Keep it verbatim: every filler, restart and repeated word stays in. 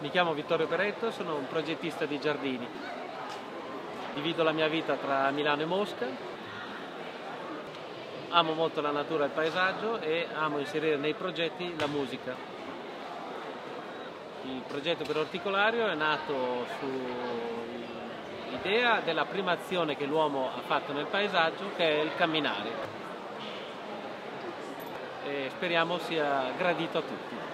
Mi chiamo Vittorio Peretto, sono un progettista di giardini. Divido la mia vita tra Milano e Mosca. Amo molto la natura e il paesaggio e amo inserire nei progetti la musica. Il progetto per Orticolario è nato sull'idea della prima azione che l'uomo ha fatto nel paesaggio, che è il camminare. E speriamo sia gradito a tutti.